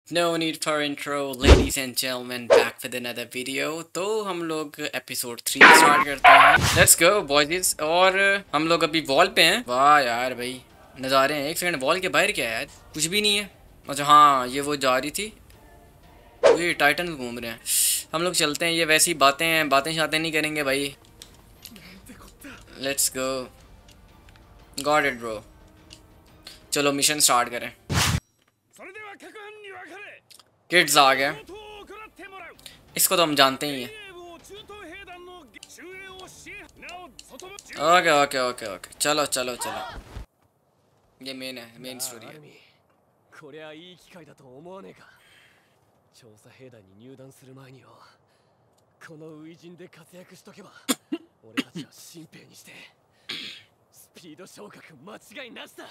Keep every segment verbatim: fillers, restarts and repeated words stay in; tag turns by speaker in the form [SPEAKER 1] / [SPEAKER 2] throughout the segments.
[SPEAKER 1] No need for intro, ladies and gentlemen, back with another video। तो हम लोग episode three start करते हैं। Let's go boys. और हम लोग अभी वॉल पे हैं। वाह यार भाई नज़ारे हैं। एक सेकंड, वॉल के बाहर क्या है यार? कुछ भी नहीं है। अच्छा हाँ, ये वो जा रही थी, ये टाइटन घूम रहे हैं। हम लोग चलते हैं। ये वैसी बातें हैं, बातें शातें नहीं करेंगे भाई। Let's go, got it bro. चलो मिशन स्टार्ट करें। किड्स आ गया, इसको तो हम जानते ही हैं। ओके ओके ओके ओके, चलो चलो चलो। ये मेन है, मेन स्टोरी है।
[SPEAKER 2] これはいい機会だと思わねえか。調査兵団に入団する前にはこの初陣で活躍しとけば俺たちは新兵にしてスピード昇格間違いなしだ。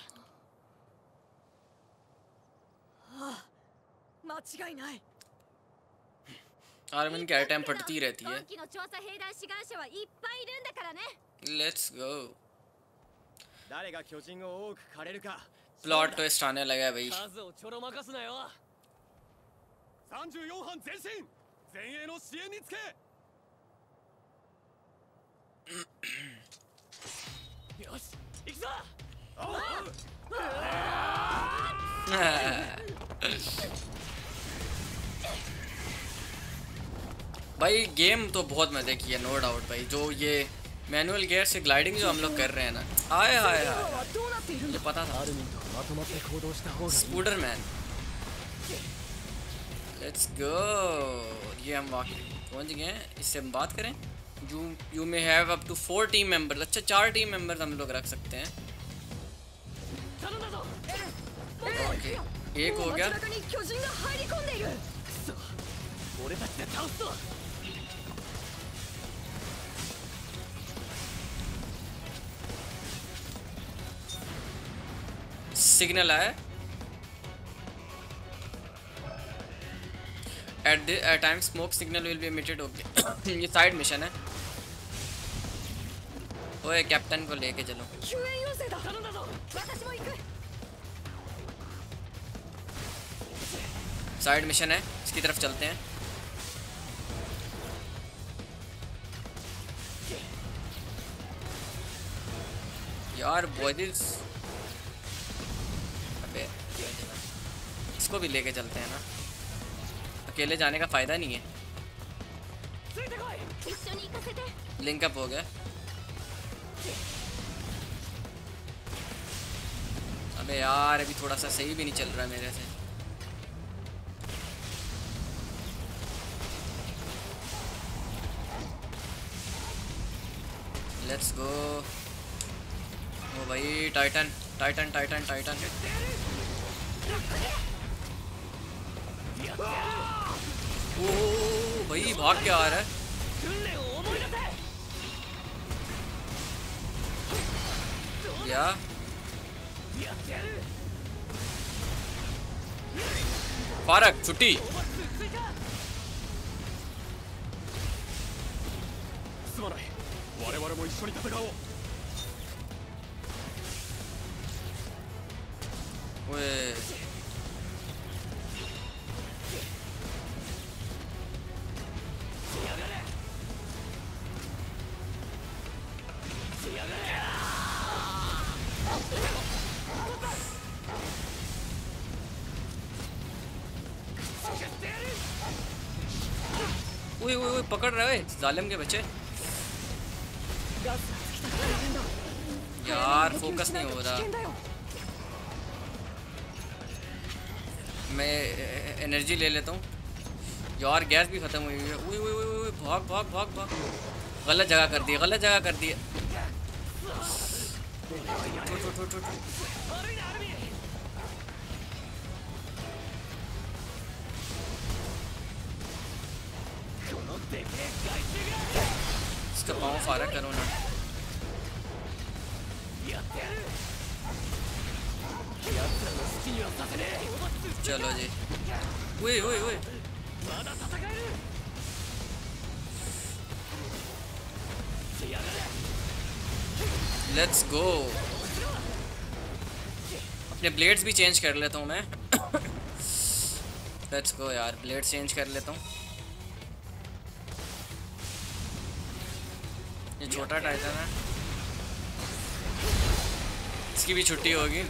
[SPEAKER 2] ああ、間違いない。
[SPEAKER 1] आर्मिन की आइटम फटती रहती है।
[SPEAKER 3] 今期の調査兵団志願者はいっぱいいるんだからね。
[SPEAKER 1] लेट्स गो।
[SPEAKER 2] 誰が巨人を多く狩れるか。
[SPEAKER 1] प्लॉट ट्विस्ट आने लगा है भाई।
[SPEAKER 2] 数をちょろまかすなよ。さんじゅうよん班前進、前衛の支援につけ。よし、行くぞ。
[SPEAKER 1] भाई गेम तो बहुत मजे की है, नो डाउट भाई। जो ये मैनुअल गियर से ग्लाइडिंग जो हम लोग कर रहे हैं ना, आए हाय हाय, मुझे पता था। Spooderman, let's go. ये हम वाकई पहुंच गए हैं। इससे हम बात करें। You you may have up to four team members. अच्छा, चार टीम मेंबर्स हम लोग रख सकते हैं। ओके, एक हो गया। सिग्नल आया। At the time smoke signal will be emitted. Okay, ये साइड मिशन है। ओए कैप्टन को लेके चलो। साइड मिशन है, इसकी तरफ चलते हैं। यार बॉयज, अबे इसको भी लेके चलते हैं ना, अकेले जाने का फायदा नहीं है। लिंकअप हो गया। अबे यार अभी थोड़ा सा सही भी नहीं चल रहा है मेरे से। Let's go. ओ भाई टाइटन टाइटन टाइटन टाइटन। ओ भाई भाग क्या आ रहा है? क्या फारक छुट्टी। ओए ओए ओए ओए, पकड़ रहे हैं जालिम के बच्चे। यार फोकस नहीं हो रहा। मैं एनर्जी ले लेता हूँ। यार गैस भी ख़त्म हुई है। ओए ओए ओए, भाग भाग भाग भाग। गलत जगह कर दी, गलत जगह कर दी। इसका पाँव फारा करो ना। चलो जी। ओए ओए ओए, लेट्स गो। अपने ब्लेड्स भी चेंज कर लेता हूँ मैं। लेट्स गो यार, ब्लेड चेंज कर लेता हूँ। ये छोटा टाइटन है, इसकी भी छुट्टी होगी।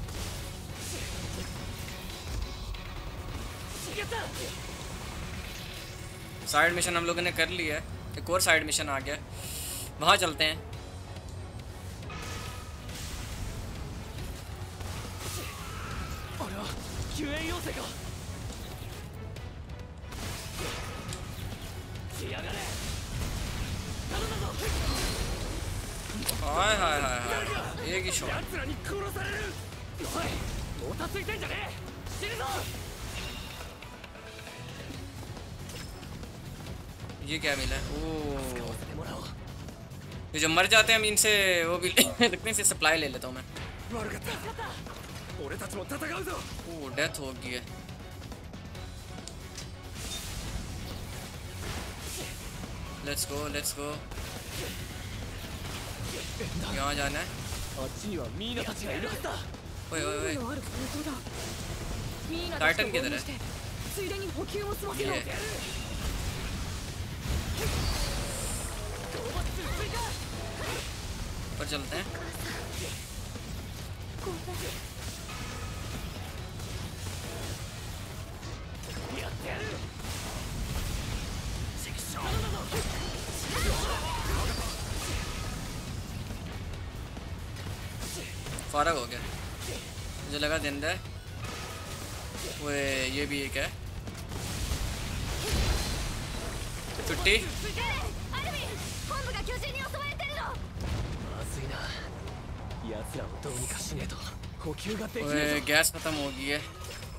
[SPEAKER 1] साइड मिशन हम लोगों ने कर लिया है, एक और साइड मिशन आ गया, वहाँ चलते हैं। हाय हाय हाय हाय, एक ही शॉट। ये क्या मिला? ओह, ये जो मर जाते हैं हम इनसे वो भी रखने से सप्लाई ले लेता हूँ मैं। ओह, डेथ हो गई है। Let's go let's go. यहाँ जाना है। ओए ओए ओए, टाइटन किधर है? ये पर चलते हैं। फारग हो गया, मुझे लगा जिंदा है। वो ये भी एक है, छुट्टी। ओए, गैस खत्म हो गई है।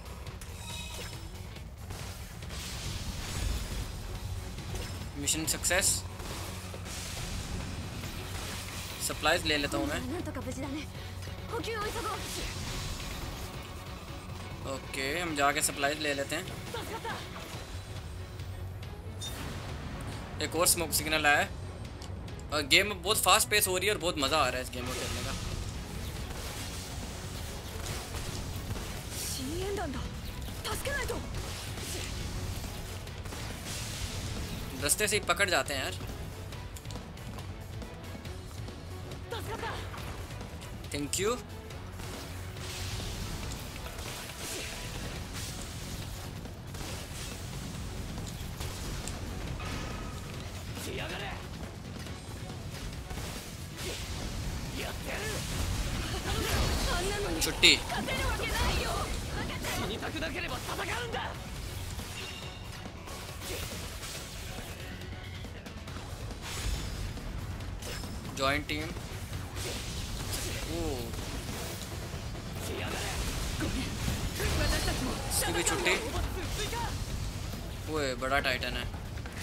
[SPEAKER 1] Mission success. सप्लाईज ले लेता हूँ मैं। ओके, हम जाके सप्लाईज ले लेते हैं। एक और स्मोक सिग्नल आया है और गेम बहुत फास्ट पेस हो रही है और बहुत मज़ा आ रहा है इस गेम को खेलने का। रास्ते से ही पकड़ जाते हैं यार। Thank you. छुट्टी। Joint team. ओह, इसकी भी छुट्टी। वो बड़ा टाइटन है।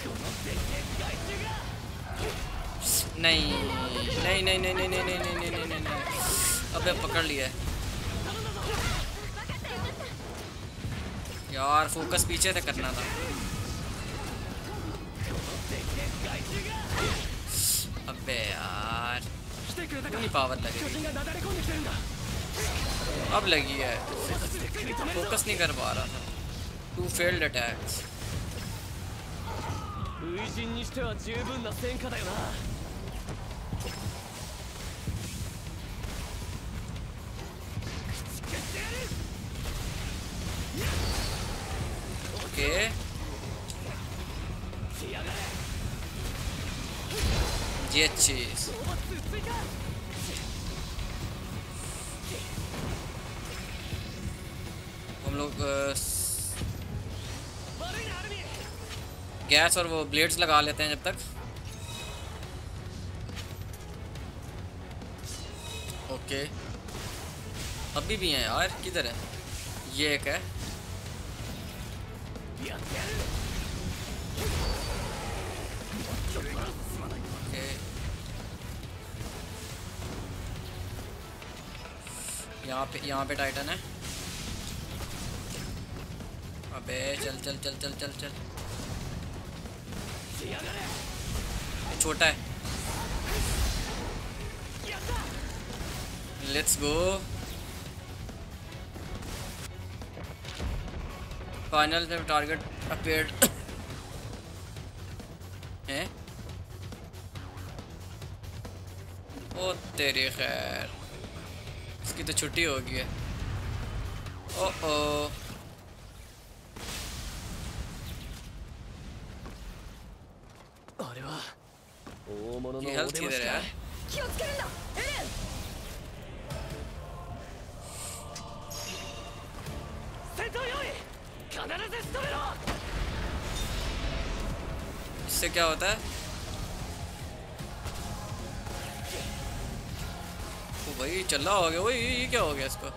[SPEAKER 1] नहीं नहीं नहीं नहीं नहीं नहीं नहीं नहीं नहीं नहीं नहीं, अबे पकड़ लिया यार। फोकस पीछे से करना था। अबे यार, इतनी पावर लगेगी। अब लगी है, फोकस नहीं कर पा रहा था। To failed attacks. ओके, ये चीज। हम लोग गैस और वो ब्लेड्स लगा लेते हैं जब तक। ओके, अभी भी हैं यार, किधर है? ये एक है। ओके, यहाँ पे यहाँ पे टाइटन है। अबे चल चल चल चल चल चल, छोटा है। Let's go. फाइनल से टारगेट अपेयर्ड है। ओ तेरी खैर, इसकी तो छुट्टी हो गई है। ओ ओ ये हेल्थ किधर है यार?
[SPEAKER 3] 気をつけるんだエレン。
[SPEAKER 2] 戦闘用意必ず仕留めろ。
[SPEAKER 1] इससे क्या होता है? ओ भाई चला हो गया। वही ये क्या हो गया इसको?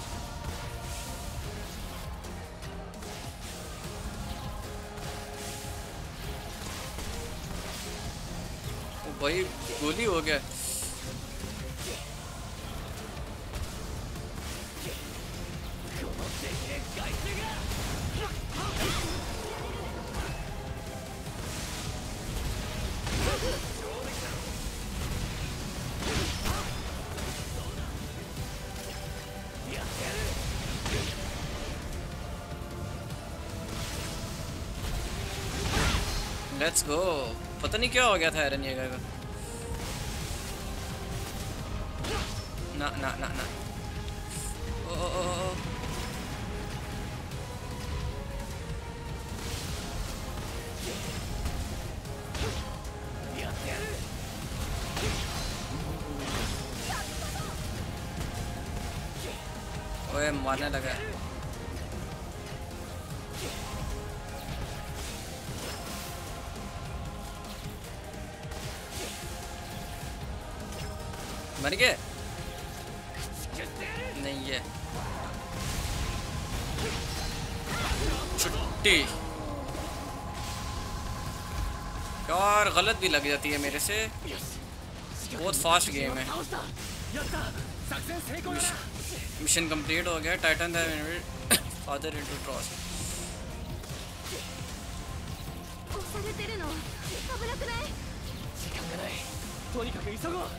[SPEAKER 1] ओ भाई गोली हो गया। Let's go. पता नहीं क्या हो गया था एरन येगर का। ना ना ना ना। ओ ओ ओ ओ। ओए मारने लगा। मर गए? नहीं है छुट्टी यार, गलत भी लग जाती है मेरे से। बहुत फास्ट गेम है। मिशन कंप्लीट हो गया। Titan father into cross.
[SPEAKER 3] 押されてるの危なくない？
[SPEAKER 2] 時間がない。とにかく急ごう。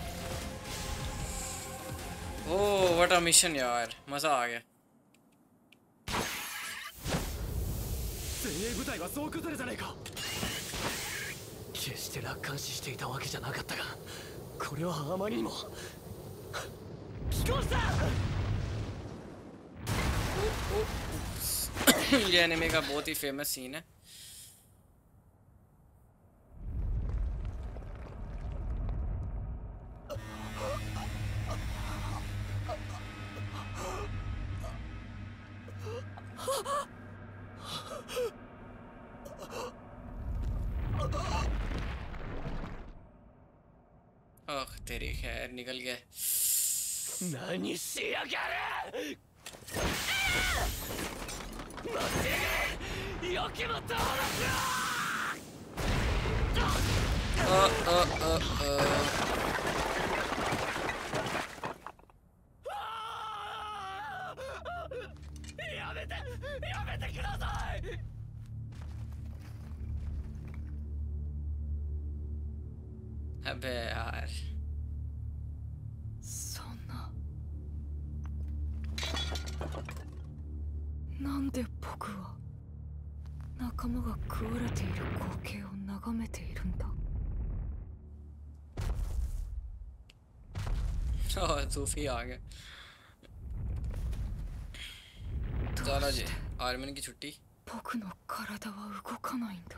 [SPEAKER 1] oh what a mission यार, मजा आ गया।
[SPEAKER 2] 精鋭部隊は総崩れじゃねえか。決して楽観視していたわけじゃなかったが、これはあまりにも機構した。
[SPEAKER 1] ये एनिमे का बहुत ही फेमस सीन है। ओह तेरी खैर, निकल गया।
[SPEAKER 2] 何しやがる。待ってよきもとを
[SPEAKER 1] ओ ओ ओ ओ अबे यार,
[SPEAKER 3] そんな。なんで僕は仲間が食われている光景を眺めているんだ。
[SPEAKER 1] ओह सूफी आ गया। चलो जी, आर्मिन की छुट्टी।
[SPEAKER 3] 僕の体は動かないんだ。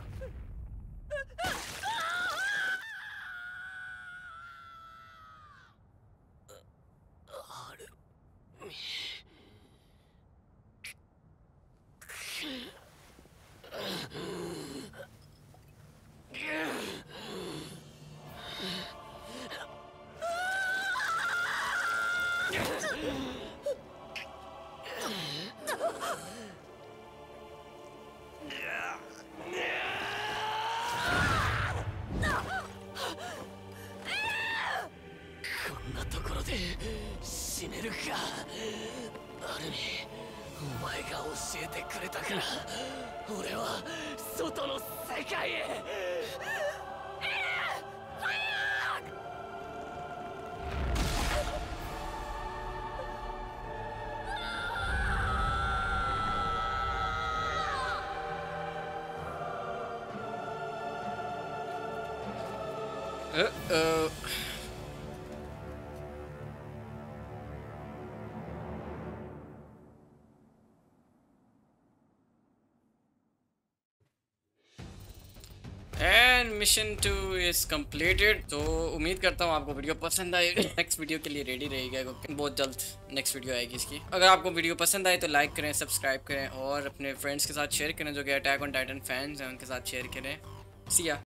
[SPEAKER 2] 死ねるか。アルミ、お前が教えてくれたから俺は外の世界へ。
[SPEAKER 1] Uh-oh. And mission two is completed. तो उम्मीद करता हूँ आपको वीडियो पसंद आएगी। नेक्स्ट वीडियो के लिए रेडी रहेगा क्योंकि बहुत जल्द नेक्स्ट वीडियो आएगी इसकी। अगर आपको वीडियो पसंद आए तो लाइक करें, सब्सक्राइब करें और अपने फ्रेंड्स के साथ शेयर करें जो कि अटैक ऑन टाइटन फैंस हैं उनके साथ शेयर करें। सिया।